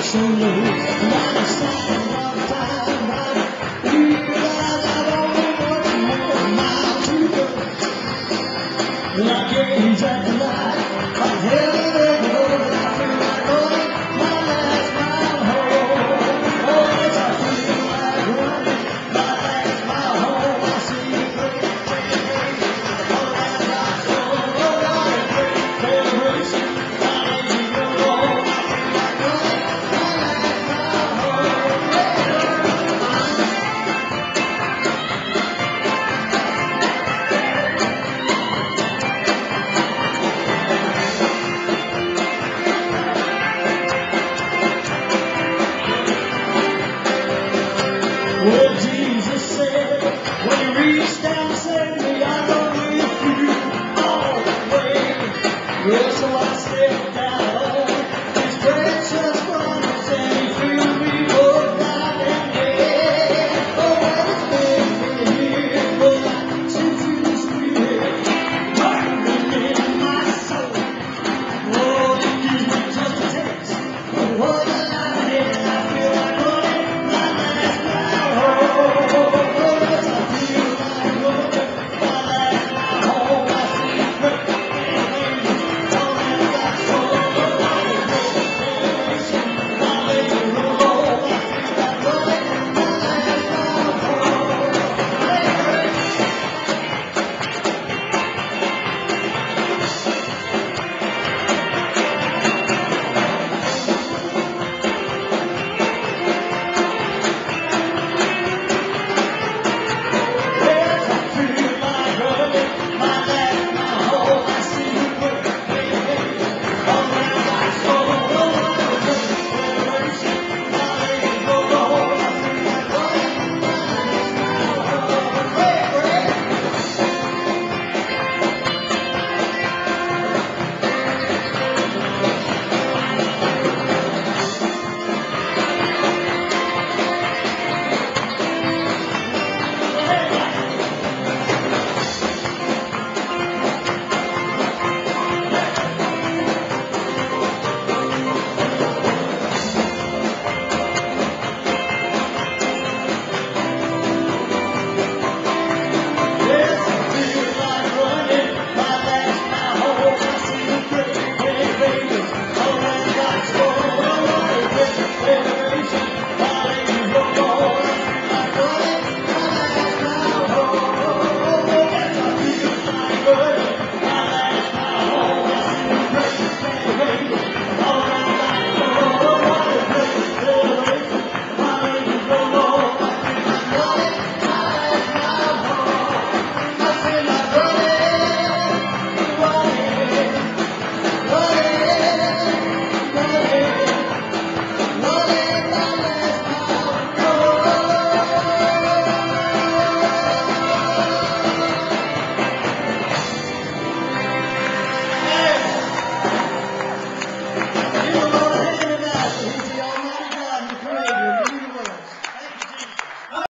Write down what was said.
so low. Now the sign of time, we realize I've only got more mile to go. And I can't jack the light of heaven and road. I feel like going my last mile home. Oh, yes, I feel like running my last mile home. I see you great, great, great. Oh, as I go, oh, God, great celebration. Well, Jesus said, when you reach down and save me, I'll go with you all the way. Well, so I said,